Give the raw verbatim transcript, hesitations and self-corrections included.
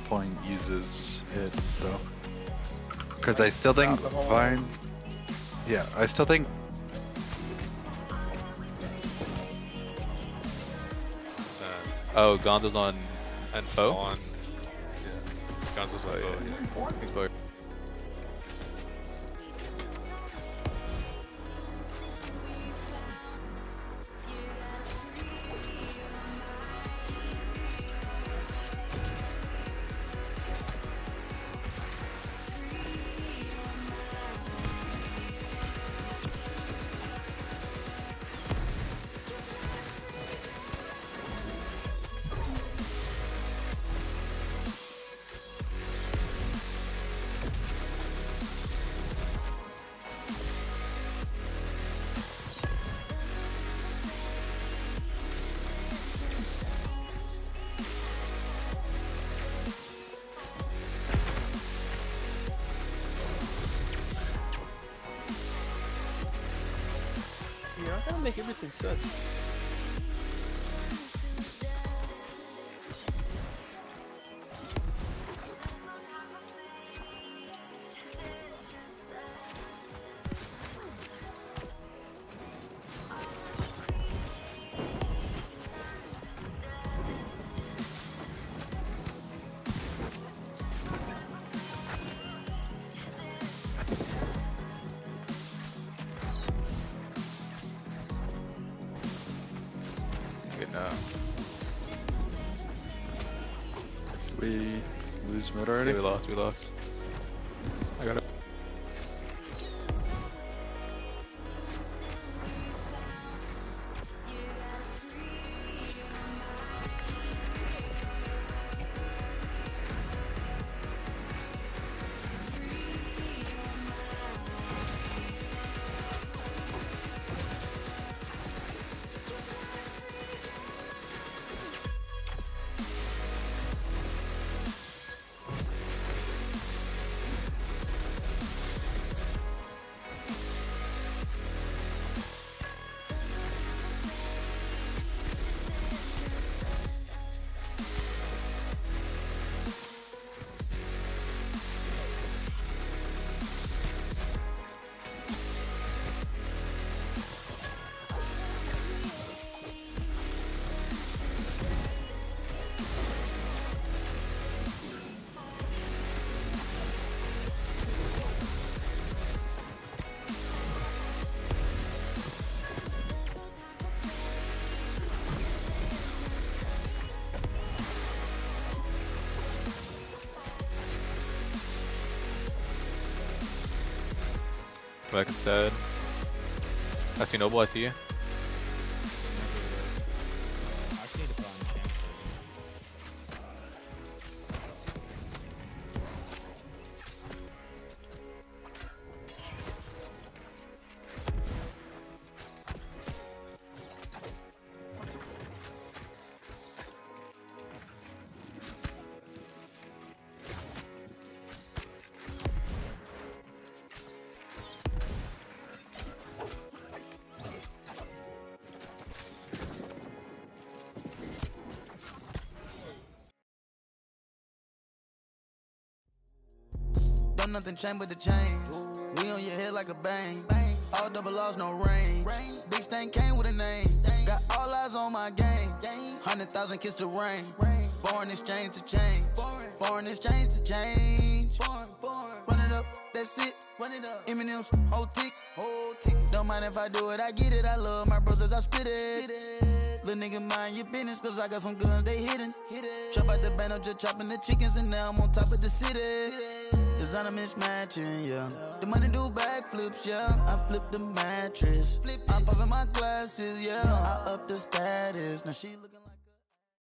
point uses it though. Because I still think Vine. Yeah, I still think. Oh, Gonzo's on and foe? On. Yeah. Gonzo's on Oh, foe, yeah. yeah. He's both. You're not gonna make everything sus. Good now. We lose mid Okay, already? we lost, we lost. I got it. Back instead. I see Noble, I see you. Don't nothing change but the chains. We on your head like a bang. All double loss, no range. Big stain came with a name. Got all eyes on my game. Hundred thousand kiss the rain. Foreign exchange to change. Foreign exchange to change. Run it up, that's it. Run it up. Eminem's whole tick. Don't mind if I do it, I get it. I love my brothers, I spit it. Little nigga, mind your business, cause I got some guns, they hidden. Chop out the band, I'm just chopping the chickens, and now I'm on top of the city. Designer mismatching, yeah. The money do backflips, yeah. I flip the mattress. I'm popping my glasses, yeah. I up the status. Now she looking like